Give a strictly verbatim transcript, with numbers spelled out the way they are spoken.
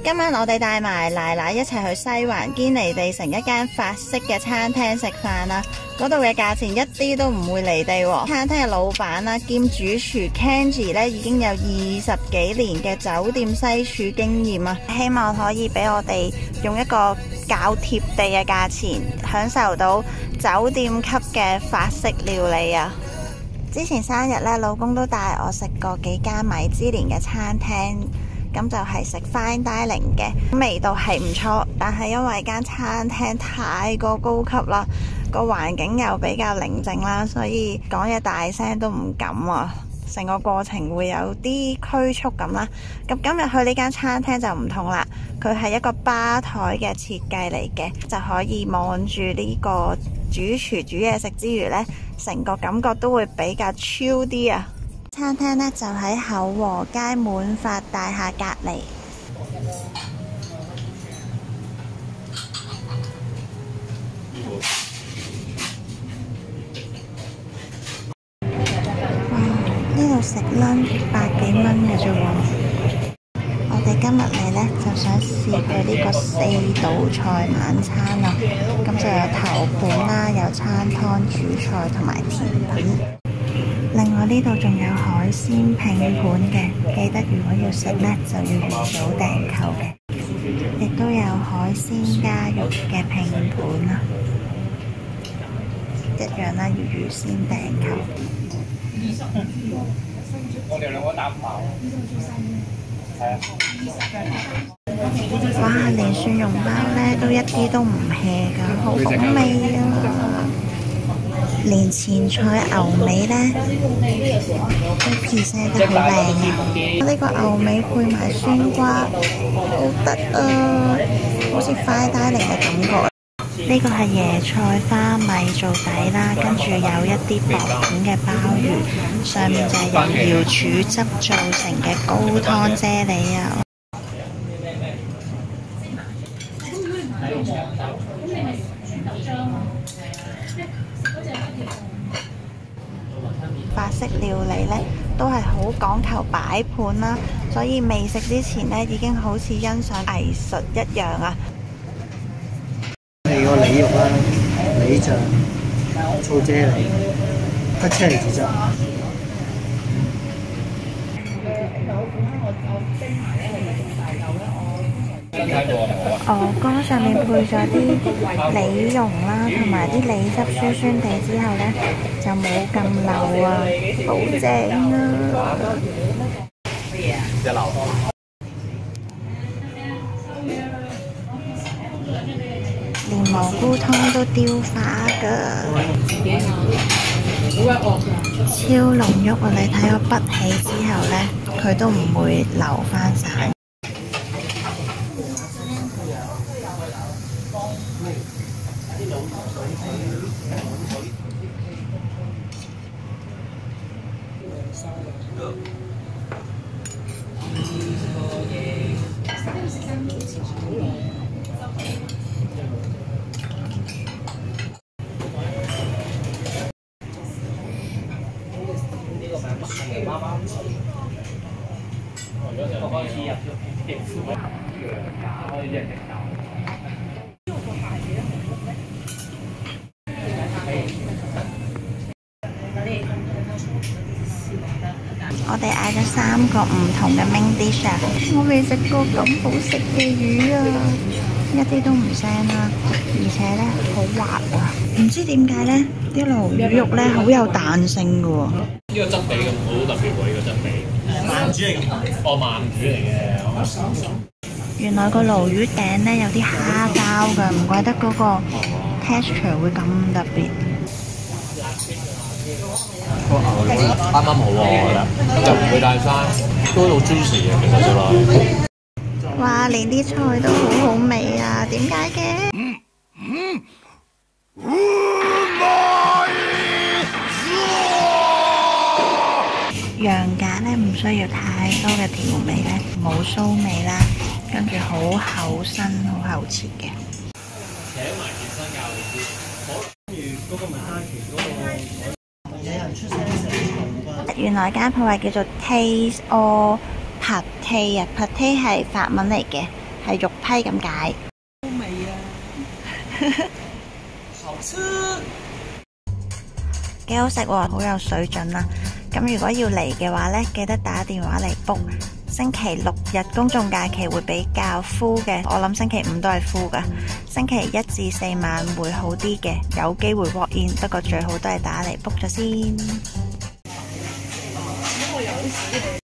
今晚我哋帶埋奶奶一齊去西環堅尼地城一間法式嘅餐廳食飯啦。嗰度嘅價錢一啲都唔會離地喎。餐廳嘅老闆啦兼主廚 Kenji 咧已經有二十幾年嘅酒店西廚經驗啊，希望可以俾我哋用一個較貼地嘅價錢享受到酒店級嘅法式料理啊！之前生日咧，老公都帶我食過幾間米芝蓮嘅餐廳，咁就係食 fine dining 嘅，味道係唔錯，但係因為間餐廳太過高級啦，個環境又比較寧靜啦，所以講嘢大聲都唔敢啊，成個過程會有啲拘束咁啦。咁今日去呢間餐廳就唔同啦，佢係一個吧台嘅設計嚟嘅，就可以望住呢個主廚煮嘢食之餘呢，成個感覺都會比較 chill 啲啊！餐廳呢就喺厚和街滿發大廈隔離。哇！呢度食 lunch 百幾蚊嘅啫喎。我哋今日嚟呢，就想試佢呢個四道菜晚餐啊，咁就有頭盤啦，有餐湯、主菜同埋甜品。另外呢度仲有海鮮拼盤嘅，記得如果要食呢，就要預早訂購嘅。亦都有海鮮加肉嘅拼盤啊，一樣啦，要預先訂購。我哋兩個打包。哇！連蒜蓉包呢都一啲都唔 hea 㗎，好好味啊！連前菜牛尾呢都 present 得好靚嘅，呢個牛尾配埋酸瓜，好得啊！好似 fine dining 嘅感覺。呢個係椰菜花米做底啦，跟住有一啲薄片嘅鮑魚，上面就係由瑤柱汁做成嘅高湯啫喱啊！法式料理呢都係好講求擺盤啦，所以未食之前呢已經好似欣賞藝術一樣啊！ 係個梨肉啦，梨醬、醋啫喱、黑車厘子汁。 鵝肝上面配咗啲梨蓉啦，同埋啲梨汁酸酸地之後呢，就冇咁流啊，好正啊！一流。連蘑菇湯都雕花㗎，超濃郁啊！你睇我滗起之後呢，佢都唔會流翻晒。我哋嗌咗三個唔同嘅 main dish 啊！我未食過咁好食嘅魚啊，一啲都唔腥啦，而且咧好滑啊！唔知點解咧，啲鱸魚肉咧好有彈性㗎喎。 呢個質地咁好特別喎，呢個質地。慢煮嚟㗎，哦慢煮嚟嘅。 原來個鱸魚頂咧有啲蝦膠㗎，唔怪得嗰個 texture 會咁特別。 個牛肉啱啱好喎，我覺得又唔會太生，都好 juicy 嘅其實做落。 哇！連啲菜都好好味啊，點解嘅？嗯嗯羊架咧唔需要太多嘅調味咧，冇騷味啦，跟住好厚身、好厚切嘅。 請埋健身教練先，好。跟住嗰個咪蝦鉗嗰個。 原來間鋪係叫做 Taste or Pate 啊 ，Pate 係法文嚟嘅， 係肉批咁解。 好味啊！好吃。 幾好食喎，好有水準啦！咁如果要嚟嘅話呢，記得打電話嚟 book。星期六日公眾假期會比較 full 嘅，我諗星期五都係 full 噶。星期一至四晚會好啲嘅，有機會 walk in，不過最好都係打嚟 book 咗先。